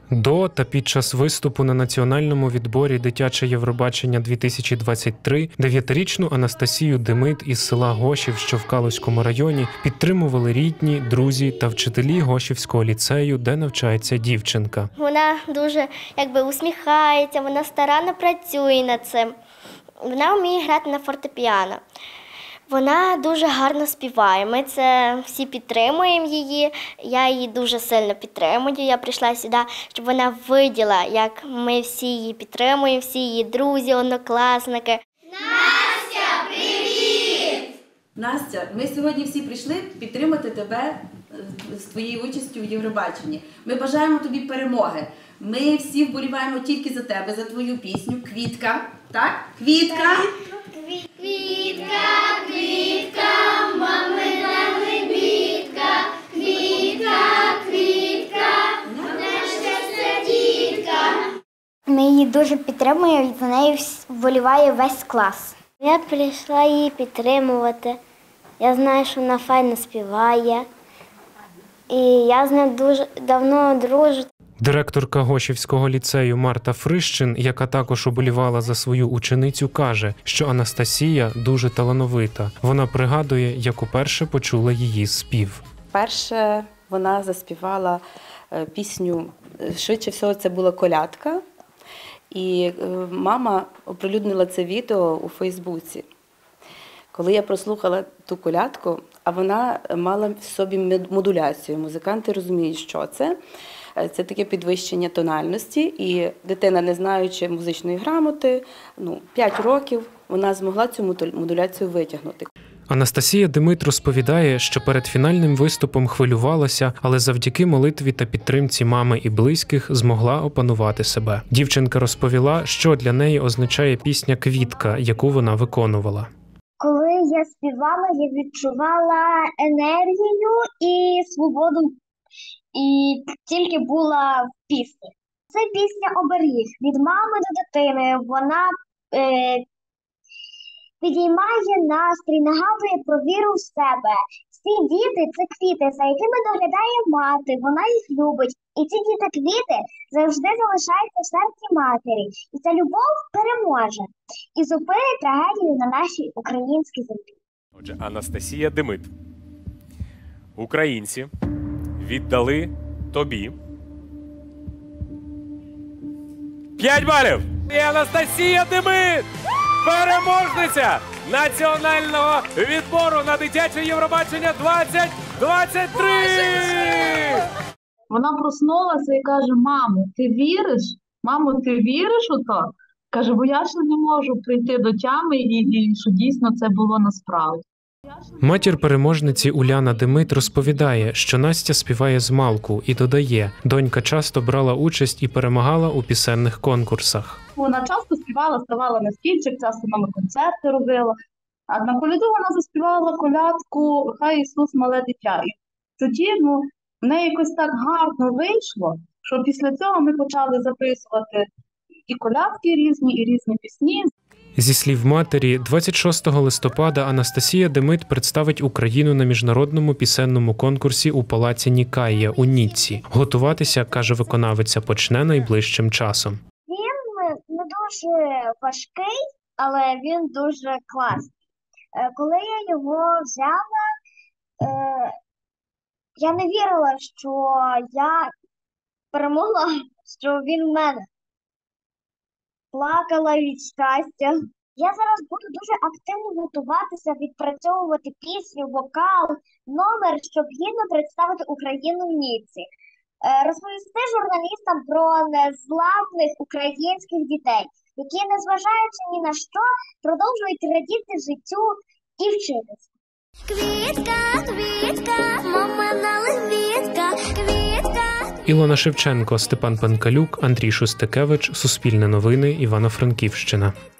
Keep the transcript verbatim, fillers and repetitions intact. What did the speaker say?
До та під час виступу на національному відборі «Дитяче Євробачення-дві тисячі двадцять три» дев'ятирічну Анастасію Демит із села Гошів, що в Калузькому районі, підтримували рідні, друзі та вчителі Гошівського ліцею, де навчається дівчинка. Вона дуже якби усміхається, вона старанно працює над цим. Вона вміє грати на фортепіано. Вона дуже гарно співає, ми це всі підтримуємо її, я її дуже сильно підтримую. Я прийшла сюди, щоб вона виділа, як ми всі її підтримуємо, всі її друзі, однокласники. Настя, привіт! Настя, ми сьогодні всі прийшли підтримати тебе з твоєю участю в Євробаченні. Ми бажаємо тобі перемоги. Ми всі вболіваємо тільки за тебе, за твою пісню «Квітка». Так? Квітка! Квітка, квітка, мамина лебідка, квітка, квітка, на щастя дітка. Ми її дуже підтримуємо, і за нею вболіває весь клас. Я прийшла її підтримувати. Я знаю, що вона файно співає. І я з нею дуже давно дружу. Директорка Гошівського ліцею Марта Фрищин, яка також уболівала за свою ученицю, каже, що Анастасія дуже талановита. Вона пригадує, як уперше почула її спів. Перше вона заспівала пісню, швидше всього це була колядка. І мама оприлюднила це відео у Фейсбуці. Коли я прослухала ту колядку, а вона мала в собі модуляцію. Музиканти розуміють, що це. Це таке підвищення тональності, і дитина, не знаючи музичної грамоти, ну, п'ять років, вона змогла цю модуляцію витягнути. Анастасія Демит розповідає, що перед фінальним виступом хвилювалася, але завдяки молитві та підтримці мами і близьких змогла опанувати себе. Дівчинка розповіла, що для неї означає пісня «Квітка», яку вона виконувала. Коли я співала, я відчувала енергію і свободу. І тільки була в пісні. Це пісня «Оберіг» від мами до дитини. Вона е, підіймає настрій, нагадує про віру в себе. Всі діти – це квіти, за якими доглядає мати, вона їх любить. І ці діти-квіти завжди залишаються в серці матері. І ця любов переможе і зупинить трагедію на нашій українській землі. Отже, Анастасія Демит. Українці віддали тобі п'ять балів! І Анастасія Демит, переможниця національного відбору на дитяче Євробачення двадцять двадцять три! Вона проснулася і каже: мамо, ти віриш? Мамо, ти віриш у то? Каже, бо я ще не можу прийти до тями, і, і що дійсно це було насправді. Матір переможниці Уляна Демит розповідає, що Настя співає змалку і додає, донька часто брала участь і перемагала у пісенних конкурсах. Вона часто співала, ставала на стільчик, часто нам концерти робила. А на коляду вона заспівала колядку «Хай Ісус мале дитя». І тоді, ну, в неї якось так гарно вийшло, що після цього ми почали записувати і колядки різні, і різні пісні. Зі слів матері, двадцять шостого листопада Анастасія Демит представить Україну на міжнародному пісенному конкурсі у палаці Нікаїя у Ніцці. Готуватися, каже виконавиця, почне найближчим часом. Він не дуже важкий, але він дуже класний. Коли я його взяла, я не вірила, що я перемогла, що він в мене. Плакала від щастя. Я зараз буду дуже активно готуватися, відпрацьовувати пісню, вокал, номер, щоб гідно представити Україну в Ніцці. Е, розповісти журналістам про незламних українських дітей, які, незважаючи ні на що, продовжують радіти життю і вчитися. Квітка, квітка, мамина лебідка, квітка. Ілона Шевченко, Степан Панкалюк, Андрій Шустикевич, Суспільне новини, Івано-Франківщина.